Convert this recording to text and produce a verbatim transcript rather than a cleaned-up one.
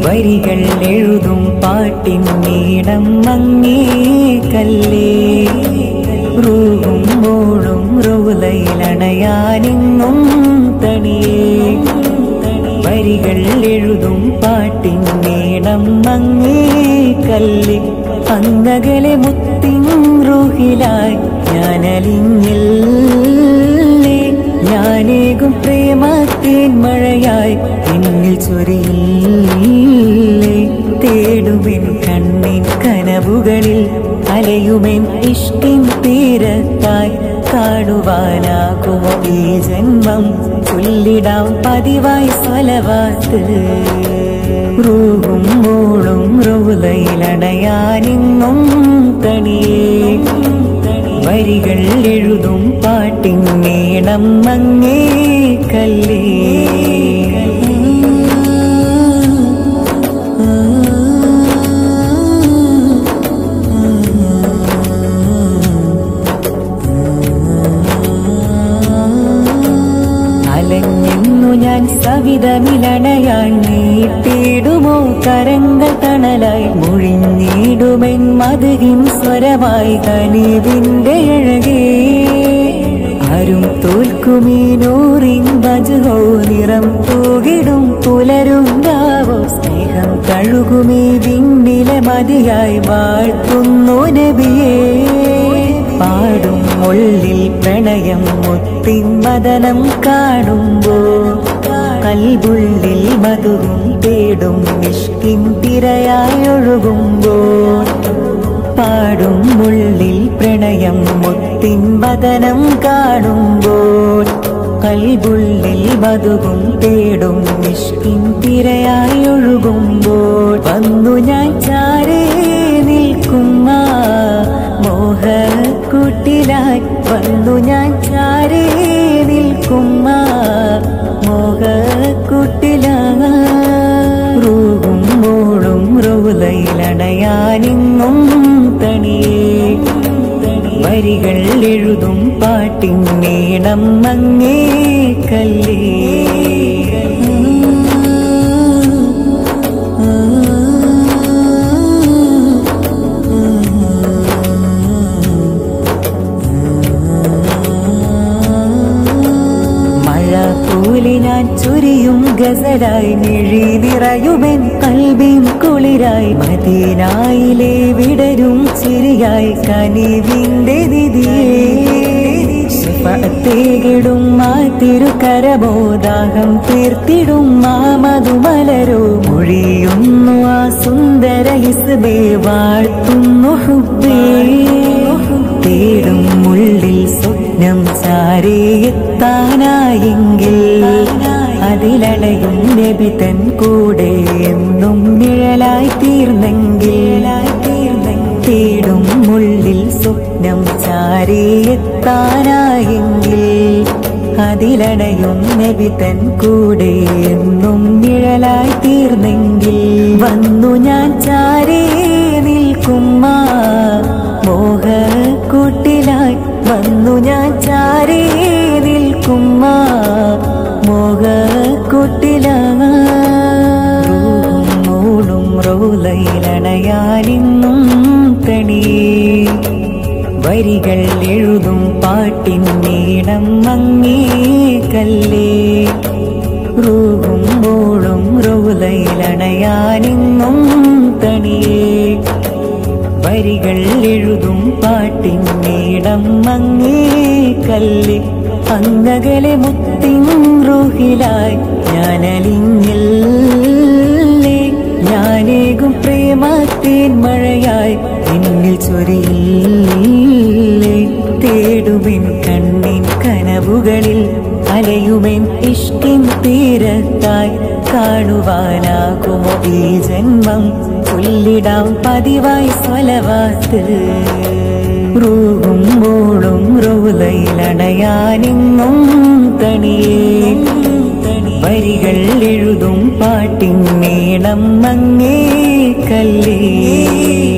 വരികൾ എഴുതും പാട്ടിൻ നീളം മങ്ങേ കല്ലേ റൂഹും മോളും റൗളയിലണയാനെങ്ങും തണിയേ വരികൾ എഴുതും പാട്ടിൻ നീളം മങ്ങേ കല്ലേ അങ്ങകലെ മുത്തിൻ റൂഹിലായി ഞാനലിഞ്ഞില്ലേ ഞാനേകും പ്രേമത്തേൻ മഴയായി എന്നിൽ ചൊരിയില്ലേ തേടുമെൻ കണ്ണിൻ കനവുകളിൽ അലയുമെൻ ഇഷ്കിൻ തീരത്തായി കാണുവാനാകുമോ ഈ ജന്മം ചൊല്ലിടാം പതിവായി സ്വലവാത്ത് റൂഹും മോളും റൗളയിലണയാനെങ്ങും തണിയേ വരികൾ എഴുതും പാട്ടിൻ നീളം മങ്ങേ കല്ലേ അലഞ്ഞെന്നു ഞാൻ സവിധമിലണയാൻ നീട്ടിടുമോ കരങ്ങൾ തണലായി മുഴിഞ്ഞിടുമെൻ മധുഹിൻ സ്വരമായി കനിവിന്റെ അഴകേ ആരും തോൽക്കുമീ നൂറിൻ വജുഹോ നിറം തൂകിടും പുലരുണ്ടാവോ സ്നേഹം തഴുകുമീ വിണ്ണിലെ മതിയായി വാഴ്ത്തുന്നു നബിയേ പാടും ഉള്ളിൽ പ്രണയം മുത്തിൻ വദനം കാണുമ്പോ കൽബുള്ളിൽ മധുവും തേടും ഇഷ്കിൻ തിരയായി ഒഴുകുമ്പോൾ പാടും ഉള്ളിൽ പ്രണയം മുത്തിൻ വദനം കാണുമ്പോൾ കൽബുള്ളിൽ മധുവും തേടും ഇഷ്കിൻ തിരയായി ഒഴുകുമ്പോൾ വന്നു ഞാൻ ചാരേ നിൽക്കുന്ന മോഹക്കൂട്ടിലായി വന്നു ഞാൻ ചാരേ നിൽക്കുന്ന മോഹക്കൂട്ടിലായി റൂഹും മോളും റൗളയിലണയാനെങ്ങും തണിയേ വരികൾ എഴുതും പാട്ടിൻ നീളം മങ്ങേ കല്ലേ ഞാൻ ചൊരിയും ഗസലായി മിഴി നിറയുമെൻ കൽബിൻ കുളിരായി മദീനായിലെ വിടരും ചിരിയായി കനിവിന്റെ നിധിയേ ശഫഅത്തേകിടും ആ തിരുകരമോ ദാഹം തീർത്തിടും ആ മധുമലരോ മൊഴിയുന്നു ആ സുന്ദര ഹിസ്ബേ വാഴ്ത്തുന്നു ഹുബ്ബേ തേടും ഉള്ളിൽ സ്വപ്നം ചാരിയെത്താനായെങ്കിൽ അതിലണയും നബി തൻ കൂടെ എന്നും നിഴലായി തീർന്നെങ്കിൽ തേടും ഉള്ളിൽ സ്വപ്നം ചാരിയെത്താനായെങ്കിൽ അതിലണയും നബി തൻ കൂടെ എന്നും നിഴലായി തീർന്നെങ്കിൽ വന്നു ഞാൻ ചാരേ നിൽക്കുന്ന മോഹക്കൂട്ടിലായി വന്നു ഞാൻ ചാരേ നിൽക്കുന്ന മോഹക്കൂട്ടിലായി മോളും റൗളയിലണയാനെങ്ങും തണിയേ വരികൾ എഴുതും പാട്ടിൻ നീളം മങ്ങേ കല്ലേ റൂഹും മോളും റൗളയിലണയാനെങ്ങും തണിയേ വരികൾ എഴുതും പാട്ടിൻ നീളം മങ്ങേ കല്ലേ അങ്ങകലെ മുത്തിൻ റൂഹിലായി ഞാനലിഞ്ഞില്ലേ ഞാനേകും പ്രേമത്തേൻ മഴയായി എന്നിൽ ചൊരിയില്ലേ തേടുമെൻ കണ്ണിൻ കനവുകളിൽ അലയുമെൻ ഇഷ്കിൻ തീരത്തായി കാണുവാനാകുമോ ഈ ജന്മം ചൊല്ലിടാം പതിവായി സ്വലവാത്ത് റൂഹും മോളും റൗളയിലണയാനെങ്ങും തണിയേ വരികൾ എഴുതും പാട്ടിൻ നീളം മങ്ങേ കല്ലേ